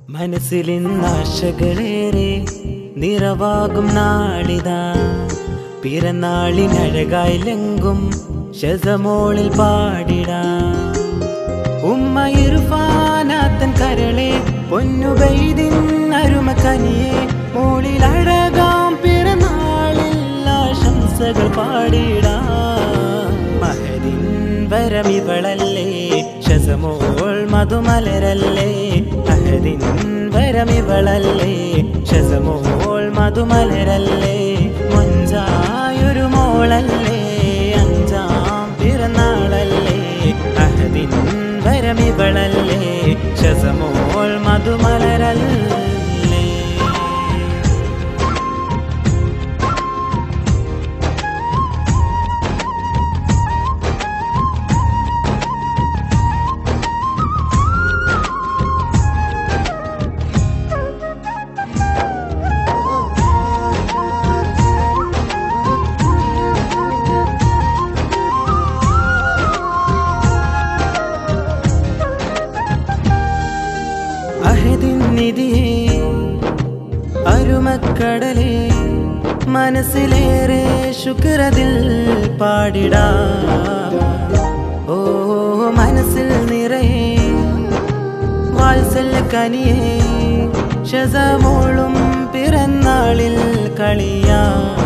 മനസ്സിലിന്നാശകളേറെ നിറവാകും നാളിതാ പിറന്നാളിനഴകായിലെങ്കും ശസമോളിൽ പാടിടാ ഉമ്മ ഇർഫാനാത്തൻ കരളെ പൊന്നുബൈദിൻ അരുമ കനിയെ മോളിൽ അഴകാം പിറന്നാളിൽ ആശംസകൾ പാടിടാ മഹദിൻ വരമിവളല്ലേ ശസമോൾ മധുമലരല്ലേ മഹദിൻ വരമിവളല്ലേ ശസമോൾ മധുമലരല്ലേ മൊഞ്ചായൊരു മോളല്ലേ അഞ്ചാം പിറന്നാളല്ലേ അഹദിൻ വരമിവളല്ലേ ശസമോൾ മധുമലരല്ലേ അഹദിൻ നിധിയേ അരുമക്കടലേ മനസ്സിലേറെ ശുക്രതിൽ പാടിടാ ഓ മനസ്സിൽ നിറയെ വാത്സല്യ കനിയേ ശസമോളും പിറന്നാളിൽ കളിയാ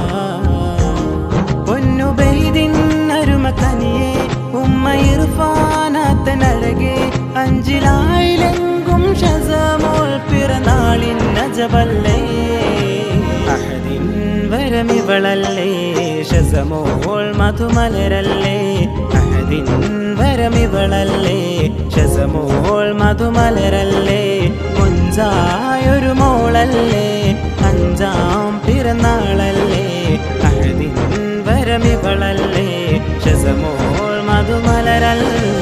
പൊന്നുബൈദിൻ അരുമ കനിയേ ഉമ്മ ഇർഫാനാത്തനഴകെ അഞ്ചിലായിലെങ്കും ശസമോൾ പിറന്നാളിൻ നജബല്ലേ അഹദിൻ വരമിവളല്ലേ ശസമോൾ മധുമലരല്ലേ അഹദിൻ വരമിവളല്ലേ ശസമോൾ മധുമലരല്ലേ മുഞ്ചായൊരു മോളല്ലേ അഞ്ചാം പിറന്നാളല്ലേ അഹദിൻ വരമിവളല്ലേ ശസമോൾ മധുമലരല്ലേ